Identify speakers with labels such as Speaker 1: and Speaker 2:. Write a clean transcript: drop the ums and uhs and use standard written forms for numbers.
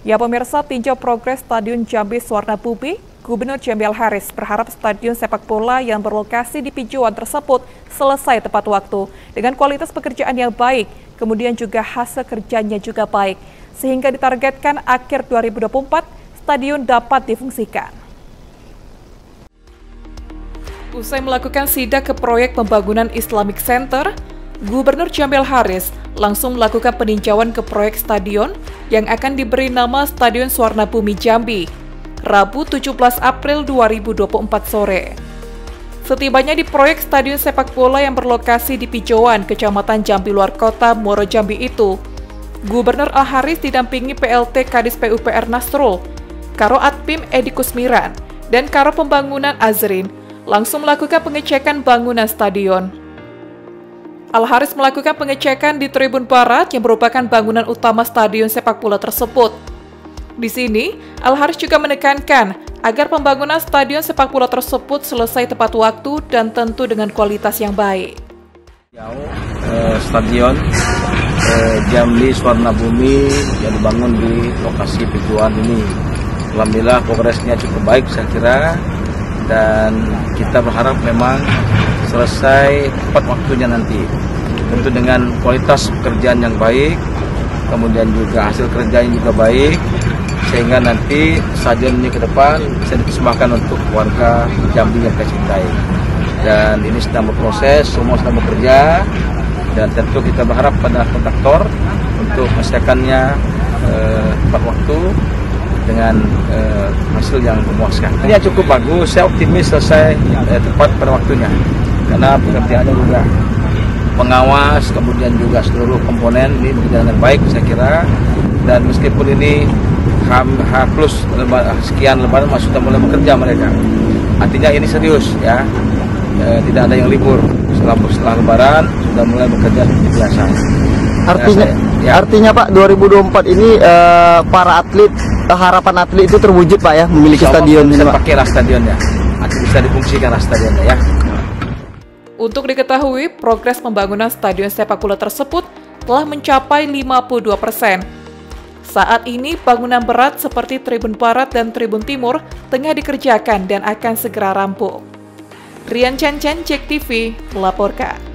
Speaker 1: Ya pemirsa, tinjau progres Stadion Jambi Suwarna Bumi, Gubernur Jambi Al-Haris berharap stadion sepak bola yang berlokasi di Pijuan tersebut selesai tepat waktu dengan kualitas pekerjaan yang baik, kemudian juga hasil kerjanya juga baik, sehingga ditargetkan akhir 2024 stadion dapat difungsikan. Usai melakukan sidak ke proyek pembangunan Islamic Center, Gubernur Jambi Al-Haris langsung melakukan peninjauan ke proyek stadion yang akan diberi nama Stadion Suwarna Bumi Jambi, Rabu 17 April 2024 sore. Setibanya di proyek stadion sepak bola yang berlokasi di Pijoan, Kecamatan Jambi Luar Kota, Muaro Jambi itu, Gubernur Al-Haris didampingi PLT Kadis PUPR Nasrul, Karo Adpim Edi Kusmiran, dan Karo Pembangunan Azrin langsung melakukan pengecekan bangunan stadion. Al-Haris melakukan pengecekan di Tribun Barat yang merupakan bangunan utama stadion sepak bola tersebut. Di sini, Al-Haris juga menekankan agar pembangunan stadion sepak bola tersebut selesai tepat waktu dan tentu dengan kualitas yang baik.
Speaker 2: Stadion Jambi Suwarna Bumi yang dibangun di lokasi Pijuan ini, alhamdulillah progresnya cukup baik saya kira, dan kita berharap memang selesai tepat waktunya nanti, tentu dengan kualitas pekerjaan yang baik, kemudian juga hasil kerjanya juga baik, sehingga nanti stadion ini ke depan bisa dipersembahkan untuk warga Jambi yang kita cintai. Dan ini sedang berproses, semua sedang bekerja, dan tentu kita berharap pada kontraktor untuk menyelesaikannya tepat waktu dengan hasil yang memuaskan. Ini cukup bagus, saya optimis selesai tepat pada waktunya, karena pekerjaannya juga pengawas, kemudian juga seluruh komponen ini berjalan dengan baik saya kira. Dan meskipun ini H plus sekian lebaran sudah mulai bekerja mereka, artinya ini serius ya, tidak ada yang libur. Setelah lebaran sudah mulai bekerja seperti biasa.
Speaker 3: Artinya Pak, 2024 ini para atlet, harapan atlet itu terwujud Pak ya, memiliki stadion ini Pak.
Speaker 2: Pakailah stadionnya, bisa difungsikan stadionnya ya.
Speaker 1: Untuk diketahui, progres pembangunan stadion sepak bola tersebut telah mencapai 52%. Saat ini, bangunan berat seperti Tribun Barat dan Tribun Timur tengah dikerjakan dan akan segera rampung. Rian Chan, JEK TV melaporkan.